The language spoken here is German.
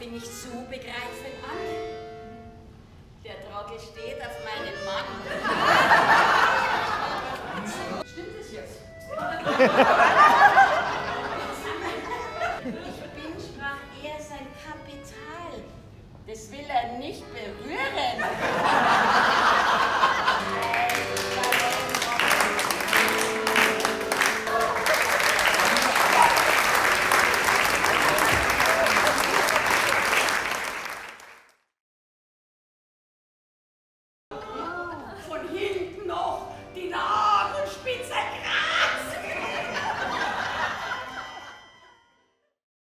Sie nicht zu begreifen an? Der Trottel steht auf meinen Mann. Stimmt es jetzt? Ich bin, sprach er, sein Kapital. Das will er nicht berühren.